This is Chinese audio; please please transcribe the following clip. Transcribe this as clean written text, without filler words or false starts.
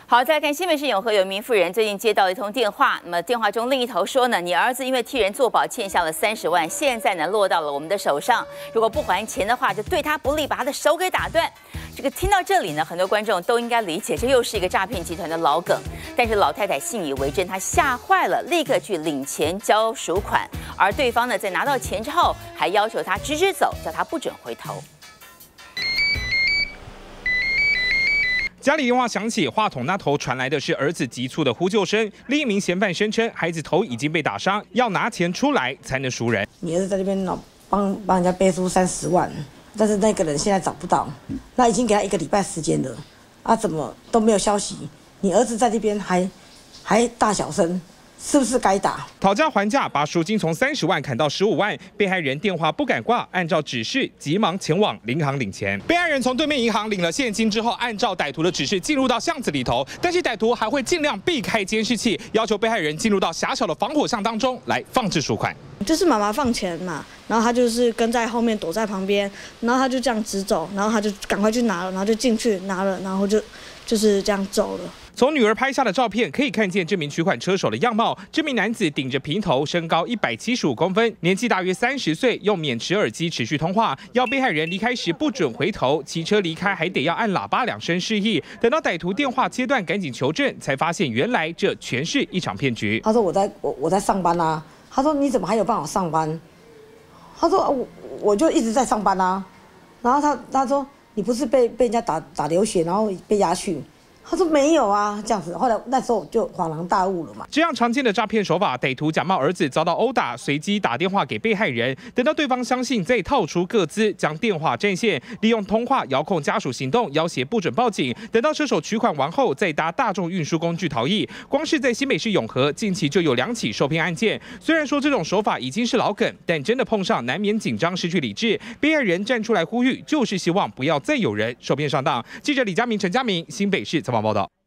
好，再来看新北市永和有一名妇人最近接到了一通电话，那么电话中另一头说呢，你儿子因为替人做保欠下了30万，现在呢落到了我们的手上，如果不还钱的话，就对他不利，把他的手给打断。这个听到这里呢，很多观众都应该理解，这又是一个诈骗集团的老梗。但是老太太信以为真，她吓坏了，立刻去领钱交赎款，而对方呢在拿到钱之后，还要求她直走，叫她不准回头。 家里电话响起，话筒那头传来的是儿子急促的呼救声。另一名嫌犯声称，孩子头已经被打伤，要拿钱出来才能赎人。 你儿子在这边帮人家背书30万，但是那个人现在找不到，那已经给他1个礼拜时间了，啊，怎么都没有消息？你儿子在这边还大小声。 是不是该打？ 讨价还价，把赎金从30万砍到15万。被害人电话不敢挂，按照指示急忙前往银行领钱。被害人从对面银行领了现金之后，按照歹徒的指示进入到巷子里头，但是歹徒还会尽量避开监视器，要求被害人进入到狭小的防火巷当中来放置赎款。 就是妈妈放钱嘛，然后他就是跟在后面躲在旁边，然后他就这样直走，然后他就赶快去拿了，然后就进去拿了，然后就是这样走了。 从女儿拍下的照片可以看见这名取款车手的样貌。这名男子顶着平头，身高175公分，年纪大约30岁，用免持耳机持续通话，要被害人离开时不准回头，骑车离开还得要按喇叭2声示意。等到歹徒电话切断，赶紧求证，才发现原来这全是一场骗局。 他说我在上班啊，他说你怎么还有办法上班？他说我就一直在上班啊，然后他说你不是被人家打流血，然后被押去。 他说没有啊，这样子。后来那时候就恍然大悟了嘛。 这样常见的诈骗手法，歹徒假冒儿子遭到殴打，随机打电话给被害人，等到对方相信，再套出个资，将电话占线，利用通话遥控家属行动，要挟不准报警。等到车手取款完后，再搭大众运输工具逃逸。光是在新北市永和，近期就有2起受骗案件。虽然说这种手法已经是老梗，但真的碰上，难免紧张，失去理智。被害人站出来呼吁，就是希望不要再有人受骗上当。记者李佳明、陈佳明，新北市采访报道。